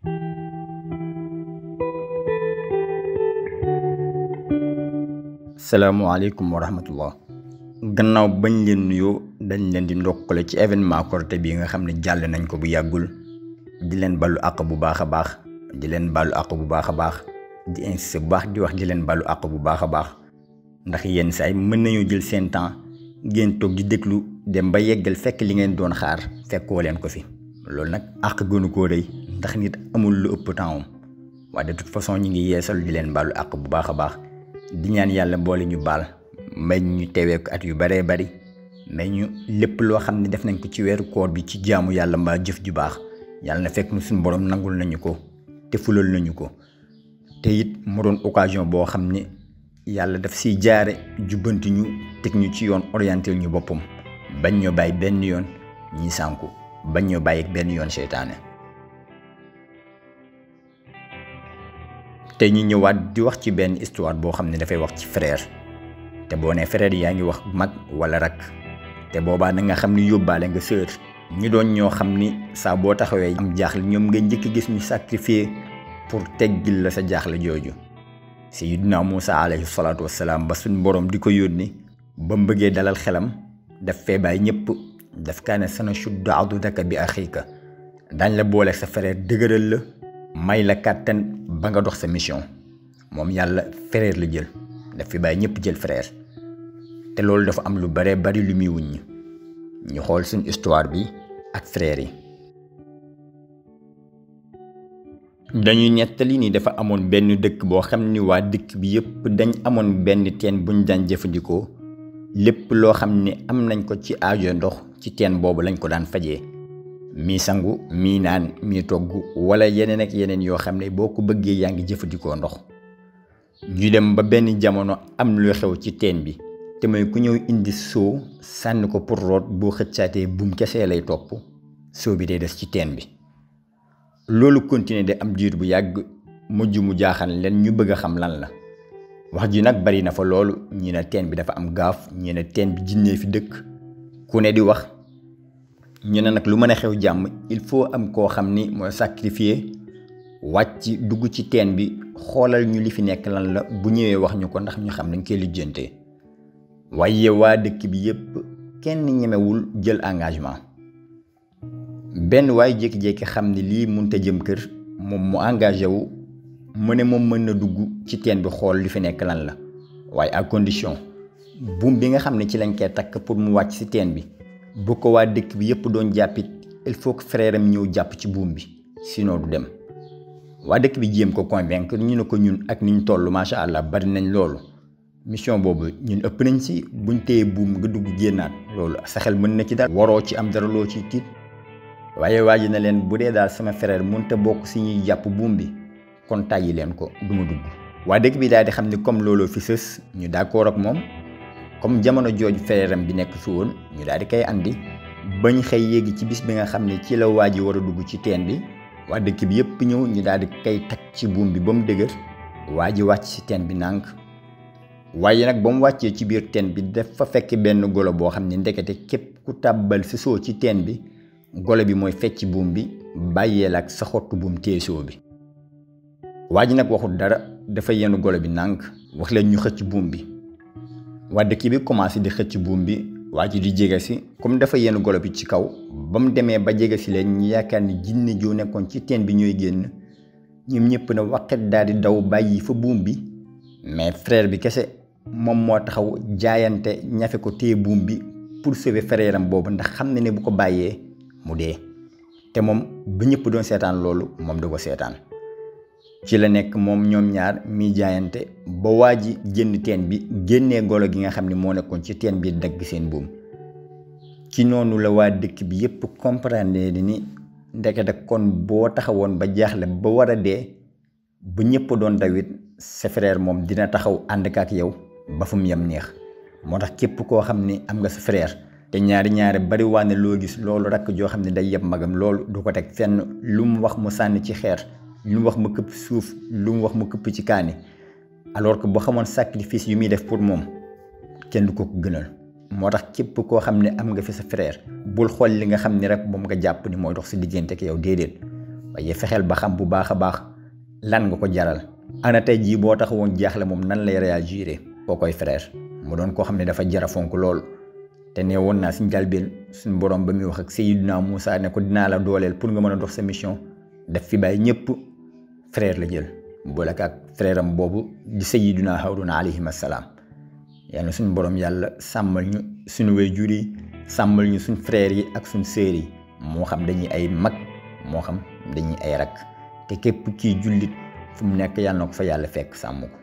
salaamaaleykum wa rahmatullah. gannaaw bañ leen nuyoo dañ leen di ndokkale ci événement Korité bi nga xam ne jàll nañ ko bu yàggul di leen balu àq bu baax a baax di leen balu àq bu baax a baax di insisté bu baax di wax di leen balu àq bu baax a baax ndax yenn saay mën nañoo jël seen temps ngeen toog di déglu dem ba yeggal fekk li ngeen doon xaar fekkoo leen ko fi loolu nag àq gënu koo rëy ndax nit amul lu ëpp temps waaye de toute façon ñu ngi yeesal di leen balu àq bu baax a baax di ñaan yàlla boole ñu baal may ñu teewee ko at yu baree bari may ñu lépp loo xam ne def nañ ko ci weeru koor bi ci jaamu yàlla mbaa jëf ju baax yàlla na fekk nu suñu borom nangul nañu ko te fulal nañu ko te it mu doon occasion boo xam ne yàlla daf siy jaare jubbanti ñu teg ñu ci yoon orienté ñu boppam bañ ñoo bàyyi benn yoon ñi sànku bañ ñoo bàyyi benn yoon seytaane. te ñu ñëwaat di wax ci benn histoire boo xam ne dafay wax ci frère te boo nee frère yaa ngi wax mag wala rak te boobaa na nga xam ni yóbbaale nga sœur ñu doon ñoo xam ni saa boo taxawee am jaaxle ñoom nga njëkk gis ñu sacrifier pour teggil la sa jaaxle jooju. Sayyidina Muusa alayhi salaatu wassalaam ba suñ borom di ko yónni ba mu bëggee dalal xelam daf fee bàyyi ñëpp daf kaa ne sanashuddu adudaka bi axiika dañ la boole sa frère dëgëral la may la kàttan ba nga dox sa mission moom yàlla frère la jël daf fi bàyyi ñëpp jël frère te loolu dafa am lu bare bari lu muy wuññi ñu xool suñ histoire bi ak frère yi. dañuy nettali ni dafa amoon benn dëkk boo xam ni waa dëkk bi yëpp dañ amoon benn teen buñ daan jëfandikoo lépp loo xam ni am nañ ko ci aajo ndox ci teen boobu lañ ko daan fajee mii sangu mii naan mii togg wala yeneen ak yeneen yoo xam ne boo ko bëggee yaa ngi jëfandikoo ndox. ñu dem ba benn jamono am lu xew ci teen bi te mooy ku ñëw indi soo sànni ko pour root boo xëccaatee buum kese lay topp soo bi day des ci teen bi. loolu continuer de am diir bu yàgg mujj mu jaaxal leen ñu bëgg a xam lan la wax ji nag bari na fa loolu ñi ne teen bi dafa am gaaf ñi ne teen bi jinnee fi dëkk ku ne di wax. ñu ne nag lu mën a xew jàmm il faut am koo xam ni mooy sacrifier wàcc dugg ci teen bi xoolal ñu li fi nekk lan la bu ñëwee wax ñu ko ndax ñu xam nañ koy lijjantee. waaye waa dëkk bi yépp kenn ñemewul jël engagement benn waaye jékki-jékki xam ni lii mënut a jëm kër moom mu engagé wu mu ne moom mën na dugg ci teen bi xool li fi nekk lan la waaye à condition buum bi nga xam ne ci lañ koy takk pour mu wàcc ci teen bi. bu ko waa dëkk bi yëpp doon jàppit il faut que frère am ñëw jàpp ci buum bi sinon du dem waa dëkk bi jéem ko convaincre ñu ne ko ñun ak niñ toll macha allah bari nañ loolu mission boobu ñun ëpp nañ si buñ téye buum nga dugg génnaat loolu sa xel mën na ci dara waroo ci am dara loo ci tiit waaye waa ji na leen bu dee daal sama frère mënta bokk si ñuy jàpp buum bi kon tàyyi leen ko du ma dugg. waa dëkk bi daal di xam ni comme looloo fi sës ñu d'accord ak moom. comme jamono jooju fereeram bi nekk fi woon ñu daal di koy andi bañ xëy yéegi ci bis bi nga xam ne ci la waa ji war a dugg ci teen bi waa dëkk bi yëpp ñëw ñu daal di koy takk ci buum bi ba mu dëgër waa ji wàcc ci teen bi nànk waaye nag ba mu wàccee ci biir teen bi dafa fekk benn golo boo xam ne ndekete képp ku tàbbal si soo ci teen bi golo bi mooy fecc buum bi bàyyeel ak sa xottu buum téye soo bi. waa ji nag waxul dara dafa yenu golo bi nànk wax leen ñu xëcc buum bi. waa dëkk bi commencé di xëcc buum bi waa ji di jege si comme dafa yenn golo bi ci kaw ba mu demee ba jege si leen ñu yaakaar ni jinne joo nekkoon ci teen bi ñooy génn ñoom ñëpp na waqet daal di daw bàyyi fa buum bi mais frère bi kese moom moo taxaw jaayante ñafe ko téye buum bi pour sauver frère am boobu ndax xam na ne bu ko bàyyee mu dee te moom ba ñëpp doon seetaan loolu moom da ko seetaan. ci la nekk moom ñoom ñaar mi jaayante ba waa ji génn teen bi génnee golo gi nga xam ne moo nekkoon ci teen bi dagg seen buum ci noonu la waa dëkk bi yépp comprendre ni ndekete kon boo taxawoon ba jaaxle ba war a dee ba ñëpp doon dawit sa frère moom dina taxaw ànd ak yow ba fu mu yem neex moo tax képp koo xam ni am nga sa frère te ñaari bari waane loo gis loolu rakk joo xam ne day yeb magam loolu du ko teg fenn lu mu wax mu sànni ci xeer lu mu wax ma këpp suuf lu mu wax ma këpp ci kaani alors que boo xamoon sacrifice yu muy def pour moom kenn du ko gënal moo tax képp koo xam ne am nga fi sa frère bul xool li nga xam ni rek moom nga jàpp ni mooy dox si diggante ak yow déedéet waaye fexeel ba xam bu baax a baax lan nga ko jaral. ana tey jii boo taxawoon jaaxle moom nan lay réagir koo koy frère mu doon koo xam ne dafa jara fonk lool. te nee woon naa si njëlbéen suñu borom ba muy wax ak Seydina Moussa ne ko dinaa la dooleel pour nga mën a dox sa mission daf fi bàyyi ñëpp frère la jël boole ak frère am boobu di Seydina Harouna alayhi salaam. yàlla suñu borom yàlla sàmmal ñu suñu waajur yi sàmmal ñu suñu frères yi ak suñu sœurs yi moo xam dañuy ay mag moo xam dañuy ay rak te képp kii jullit fu mu nekk yàlla na ko fa yàlla fekk sàmm ko.